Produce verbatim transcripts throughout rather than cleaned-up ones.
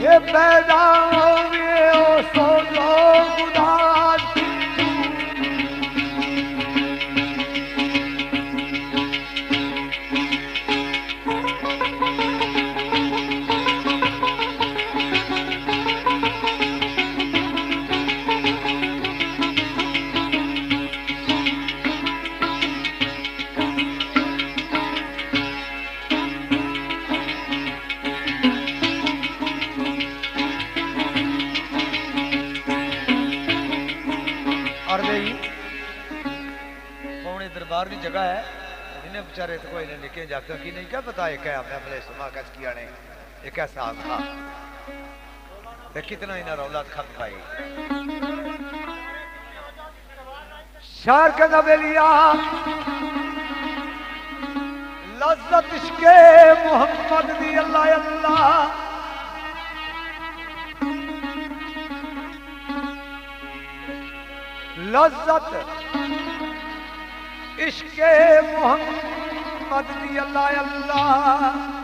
ये पैदा होवे ओ सो लोग उदास दरबार की जगह है इन्हें बेचारे तो कोई निके जाकर की नहीं क्या पता एक है अपने समाकच किया ने एक ऐसा था कितना इन्हें रौला खप पाई शार के नबेलिया लज्जत इश्के मोहम्मद दी अल्लाह अल्लाह लज्जत इश्के मोहम्मद दी अल्लाह अल्लाह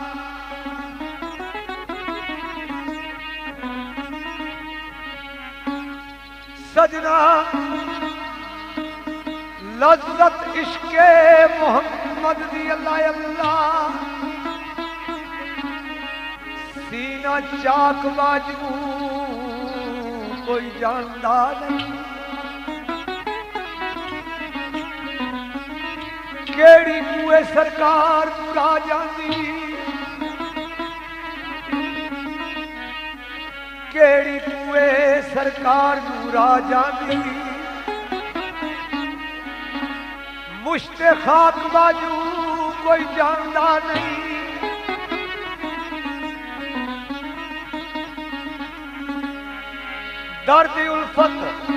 सजना लज्जत इश्के मोहम्मद दी अल्लाह अल्लाह सीना चाक बाजू कोई जानदा नहीं केड़ी कुए सरकार मुरा जांदी केड़ी कुए सरकार मुरा जांदी मुश्ते खाक बाजू कोई जानदा नहीं दर्द उल्फत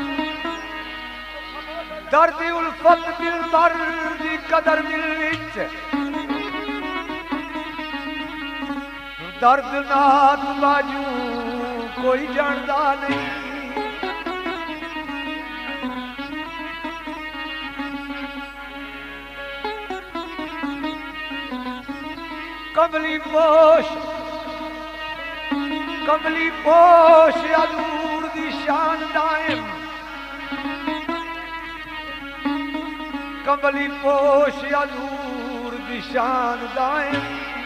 दर्द उल्फत दिल दर्द कदर दिल विच दर्द नाद बाजू कोई जानदा नहीं कमली पोश कमली पोश अजूर दी शान दायम कमली पोश अजूर दी शान दायम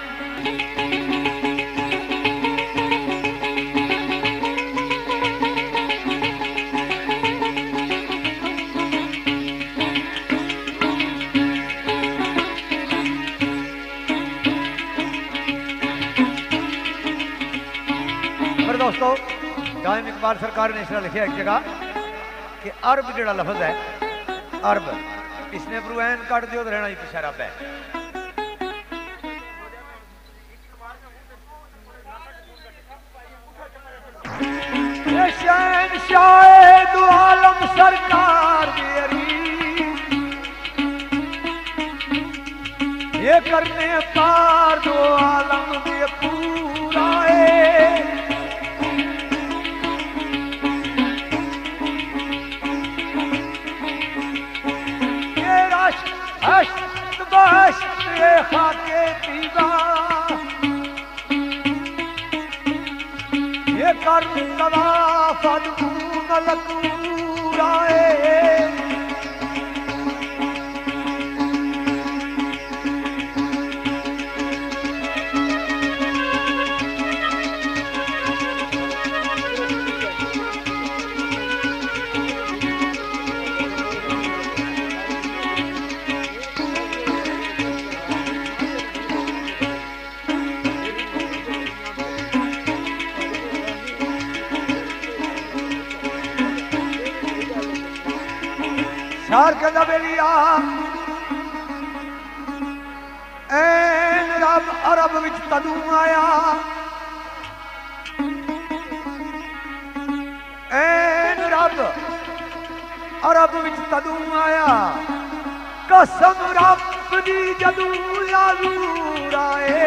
पर दोस्तों दायम इकबाल सरकार ने इस तरह लिखा एक जगह कि अरब जड़ा लफ्ज है अरब इसने ब्रुएन काट दियो तो रहना ही पिछा रब है ये शहंशाह दो आलम सरकार मेरी ये करने पार दो आलम में पूरा है हश्त बश्त खाके पीवा ये कर तवा फदून लकूराए शार के नबेलिया ऐन रब अरब विच तदू आया ऐन रब अरब विच तदू आया कसम रब दी जदू याजूर आए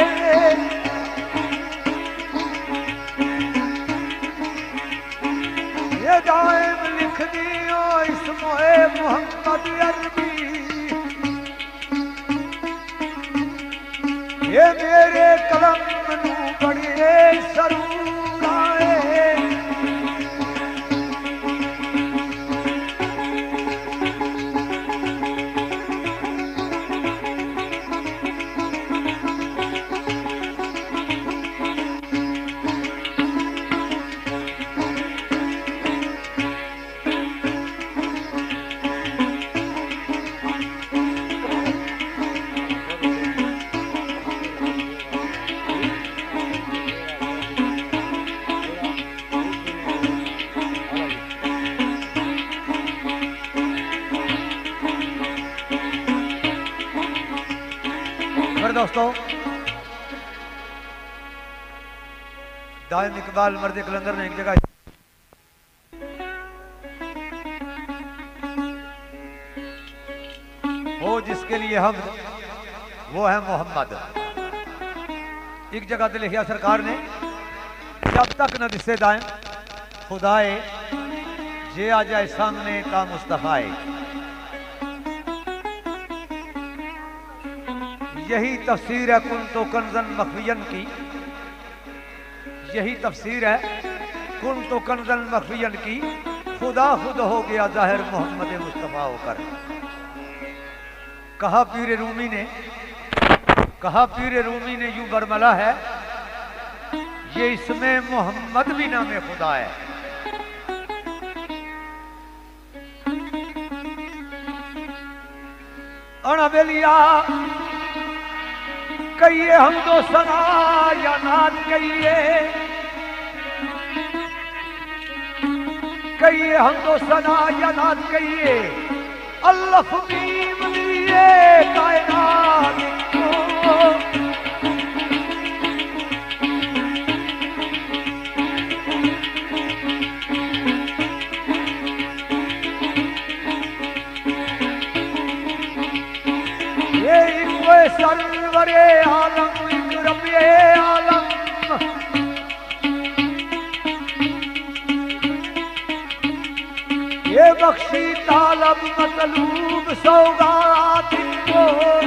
ये दायम लिख दियो इसमोए मोहम्मद अरबी ये मेरे कलम नू बड़े सरूर आए दोस्तों, दाइम इकबाल मर्द कलंदर ने एक जगह हो जिसके लिए हम वो है मोहम्मद। एक जगह पे लिखा सरकार ने, जब तक न दिसे दाएं खुदाए जे आ जाए सामने का मुस्तफाए। यही तफसीर है कुन तो कंजन मखफियन की, यही तफसीर है कुन तो कंजन मखफियन की। खुदा खुद हो गया जाहिर मोहम्मद मुस्तफा होकर। कहा पीर रूमी ने, कहा पीर रूमी ने यूं बरमला है, ये इसमें मोहम्मद भी नामे खुदा है। अनबेलिया कहिए हम तो सना या नाद कहिए, कहिए हम तो सना या नाद कहिए। अल्लाह मीम लिए कायनात को, ये कोई सरवरे आलम एक रब्बे आलम। ये बख्शी तालब मतलूब सौगात को,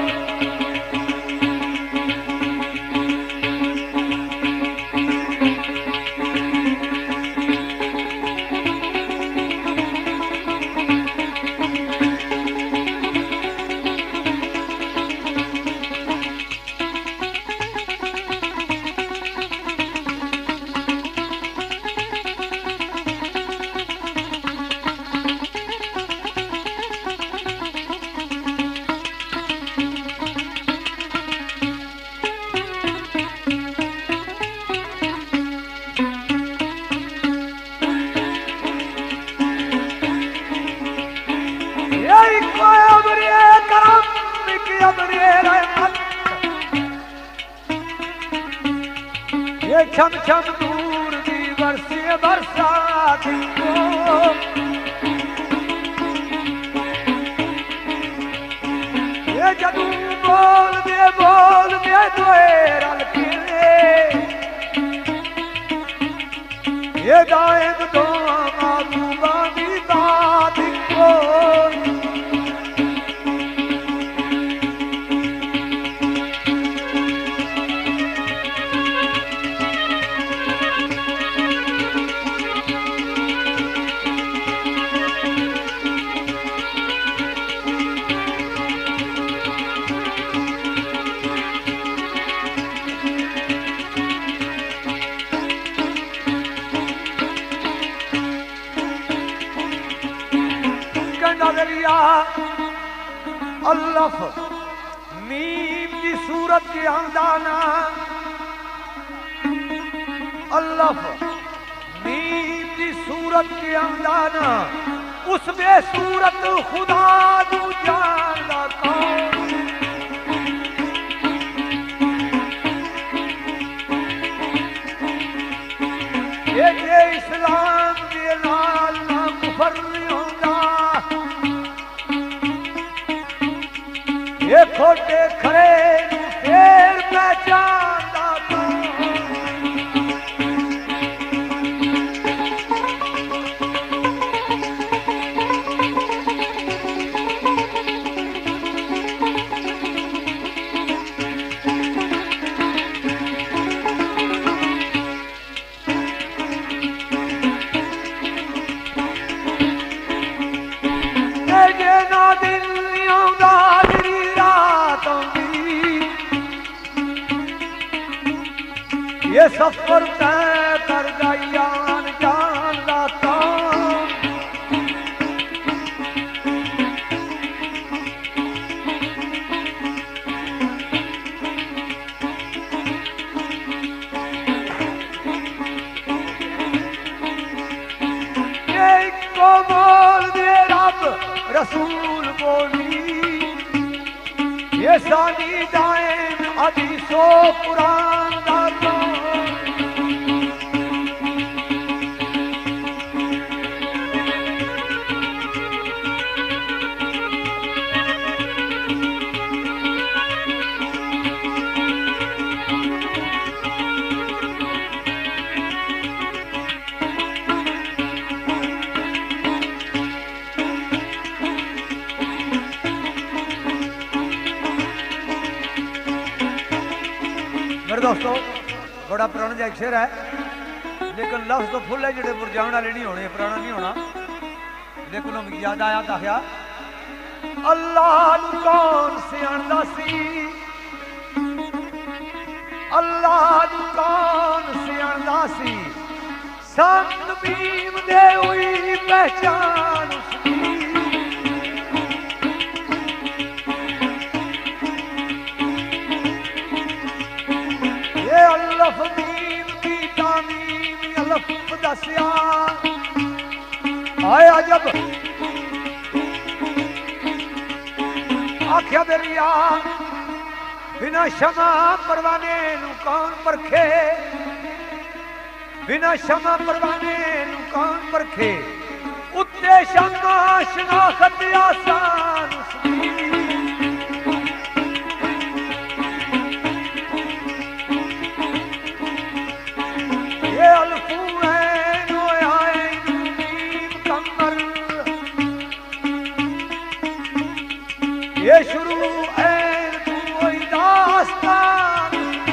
ये छम छम दूर दी बरसे बरसात को। ये जदू बोल दे बोल दे दोए रल के, ये दाएं दो महबूबा दी बात को। अल्लाफ मीम की सूरत के हमदाना, अल्लाफ मीम की सूरत के हमदाना। उसमें सूरत खुदा तू जानदा कौन। ये जे इस्लाम के नाल ना कुफर होंदा, ये खोटे खरे फेर पहचानदा ये सफर तय कर गयान जान दाता। ये को बोल दे रब रसूल बोली, ये सानी दाएं हदीसो कुरान दा दोस्तों बड़ा पुराना जहा शेर है, लेकिन लफ्ज तो फुल है जोड़े मुरझाने वाले नहीं होने, पुराना नहीं होना। लेकिन मुझे याद आया दख्या अल्लाह कौन सियाणदा सी, अल्लाह कौन सियाणदा सी, संत भीम दे हुई पहचान उसकी। अल्लफ मीम की तामीम अल्लफ दसिया आया जब आख्या दरिया बिना शमा परवाने नू कौन परखे, बिना शमा परवाने नू कौन परखे, उत्ते शमा शनाखत आसान उसकी। ये शुरू ऐन कोई दास्तान,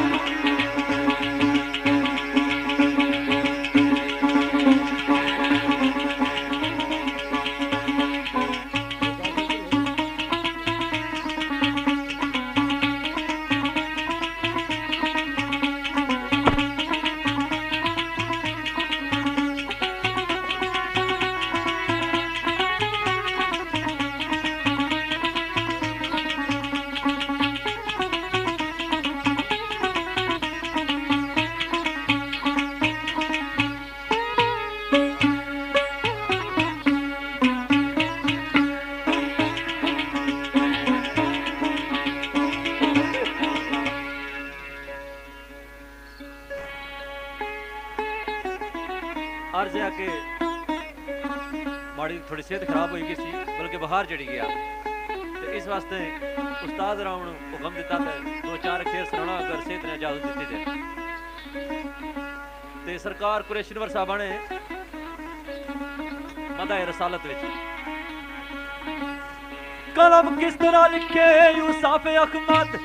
अर्ज है कि माड़ी थोड़ी सेहत खराब हो गई सी, बल्कि बुखार चढ़ी गया, तो इस वास्ते उस्ताद राम ने हुक्म दिता था दो चार शेर सुनाना अगर सेहत ने इजाजत दी थे। ते सरकार कुरैशीनवर साहबा ने मदाए रसालत विच कलम किस तरह लिखे यूसुफ अहमद,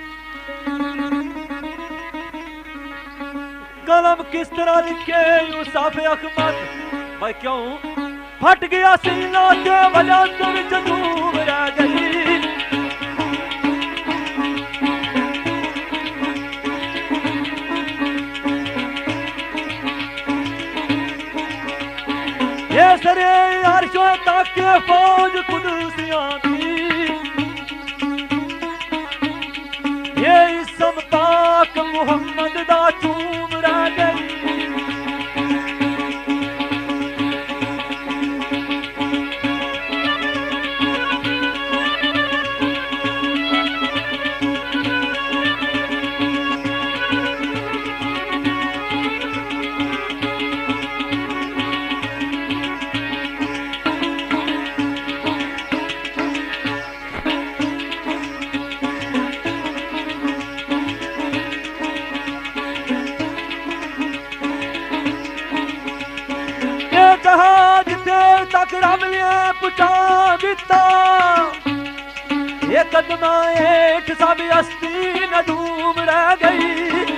कलम किस तरह लिखे यूसुफ अहमद, भाई क्यों फट गया सीना के वजह विच डूब रह गई। ये सरे अर्शों ताके फौज कुदसियां दी, ये इसम पाक मुहम्मद दा चूम रह गई। जहाज देर तक रब ने पुचा दिता, ये कदमा हेठ सब हस्ती न डूब रह गई।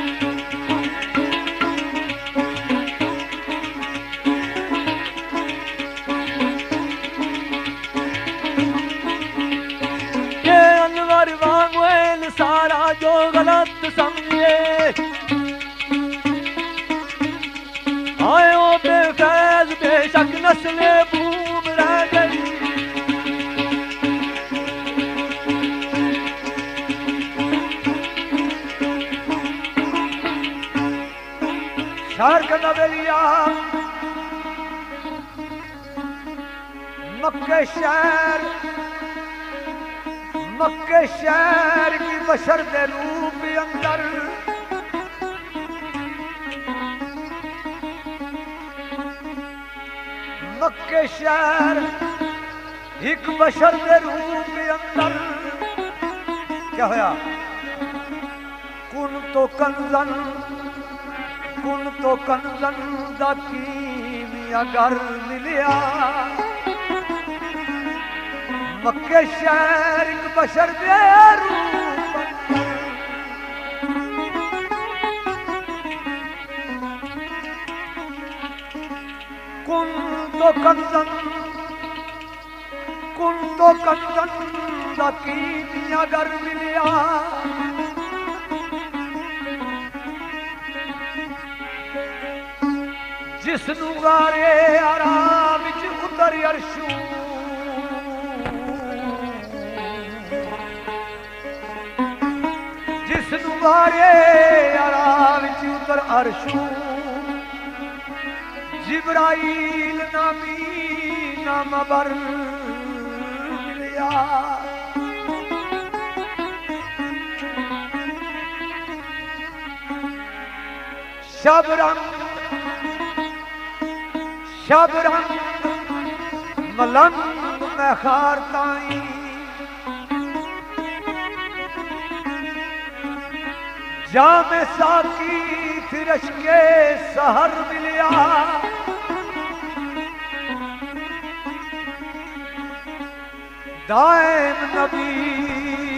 ये अनवर वांगवेल सारा जो गलत समझे, आए ओ बेफैज बेशक नस्ले बूम रह गई। शार का नवेलिया मक्के शहर, मक्के शहर की बशर दे रूप अंदर मक्के शहर एक बशर दे रूप अंदर क्या होया कुन तो कंजन कुन तो कंजन दा कीमिया घर मिलिया मक्के शहर एक बशर दे रूप अंदर कुन तो कंजन कुन तो कंजन दा कीमिया घर मिलिया जिसनू गारे आराम विच उतर अरशू जिसनू गारे आराम विच उतर अरशू जिब्राइल नामी नामा बर मिलिया शब रंग शब रंग मलंग मैं खारताई जामे साकी फिरश के सहर मिलिया दाएम नबी